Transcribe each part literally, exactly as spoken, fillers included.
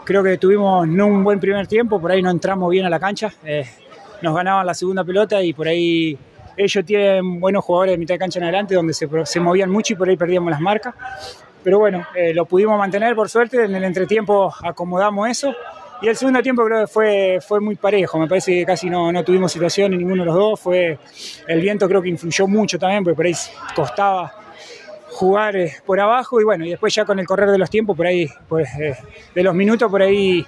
creo que tuvimos no un buen primer tiempo, por ahí no entramos bien a la cancha, eh, nos ganaban la segunda pelota y por ahí ellos tienen buenos jugadores de mitad de cancha en adelante donde se, se movían mucho y por ahí perdíamos las marcas. Pero bueno, eh, lo pudimos mantener por suerte, en el entretiempo acomodamos eso y el segundo tiempo creo que fue, fue muy parejo, me parece que casi no, no tuvimos situación en ninguno de los dos, fue, el viento creo que influyó mucho también porque por ahí costaba jugar eh, por abajo y bueno, y después ya con el correr de los tiempos por ahí, pues, eh, de los minutos por ahí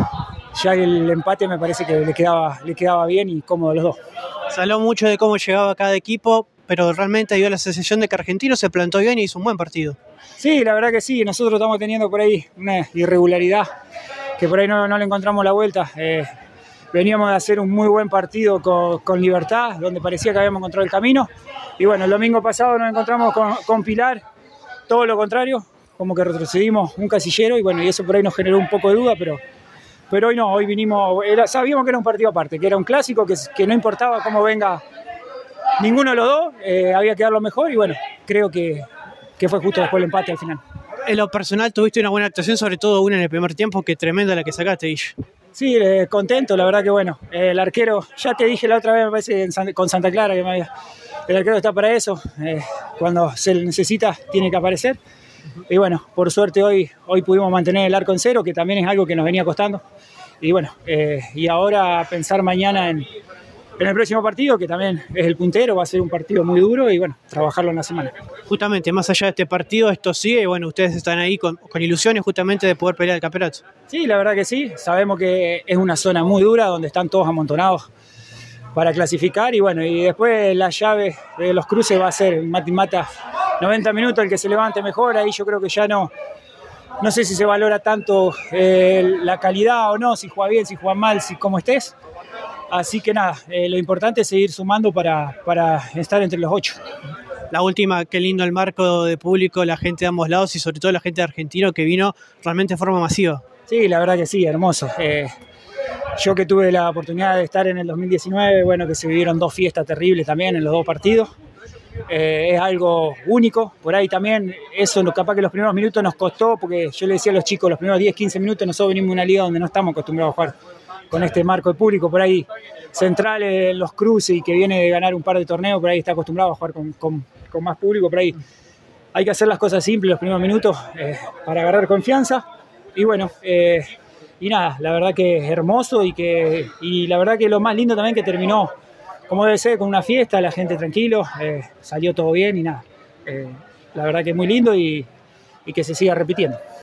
ya el empate me parece que le quedaba, le quedaba bien y cómodo a los dos. Se habló mucho de cómo llegaba cada equipo, pero realmente dio la sensación de que Argentino se plantó bien y hizo un buen partido. Sí, la verdad que sí, nosotros estamos teniendo por ahí una irregularidad que por ahí no, no le encontramos la vuelta. Eh, veníamos de hacer un muy buen partido con, con Libertad, donde parecía que habíamos encontrado el camino. Y bueno, el domingo pasado nos encontramos con, con Pilar, todo lo contrario, como que retrocedimos un casillero y bueno, y eso por ahí nos generó un poco de duda, pero, pero hoy no, hoy vinimos, era, sabíamos que era un partido aparte, que era un clásico, que, que no importaba cómo venga ninguno de los dos, eh, había que dar lo mejor y bueno, creo que, que fue justo después el empate al final. En lo personal tuviste una buena actuación, sobre todo una en el primer tiempo, que tremenda la que sacaste, Guille. Sí, eh, contento, la verdad que bueno, eh, el arquero, ya te dije la otra vez, me parece en San, con Santa Clara, que me había, el arquero está para eso, eh, cuando se le necesita tiene que aparecer, y bueno, por suerte hoy, hoy pudimos mantener el arco en cero, que también es algo que nos venía costando, y bueno, eh, y ahora pensar mañana en, en el próximo partido, que también es el puntero, va a ser un partido muy duro, y bueno, trabajarlo en la semana. Justamente, más allá de este partido, esto sigue, y bueno, ustedes están ahí con, con ilusiones justamente de poder pelear el campeonato. Sí, la verdad que sí, sabemos que es una zona muy dura, donde están todos amontonados para clasificar, y bueno, y después la llave de los cruces va a ser mata y mata, noventa minutos, el que se levante mejor, ahí yo creo que ya no, no sé si se valora tanto eh, la calidad o no, si juega bien, si juega mal, si cómo estés. Así que nada, eh, lo importante es seguir sumando para, para estar entre los ocho. La última, qué lindo el marco de público, la gente de ambos lados y sobre todo la gente de Argentino que vino realmente de forma masiva. Sí, la verdad que sí, hermoso. Eh, yo que tuve la oportunidad de estar en el dos mil diecinueve, bueno, que se vivieron dos fiestas terribles también en los dos partidos. Eh, es algo único, por ahí también eso capaz que los primeros minutos nos costó, porque yo le decía a los chicos, los primeros diez, quince minutos nosotros venimos de una liga donde no estamos acostumbrados a jugar con este marco de público, por ahí Central en los cruces y que viene de ganar un par de torneos, por ahí está acostumbrado a jugar con, con, con más público, por ahí hay que hacer las cosas simples los primeros minutos eh, para agarrar confianza y bueno, eh, y nada, la verdad que es hermoso y, que, y la verdad que lo más lindo también que terminó como debe ser, con una fiesta, la gente tranquilo, eh, salió todo bien y nada, eh, la verdad que es muy lindo y, y que se siga repitiendo.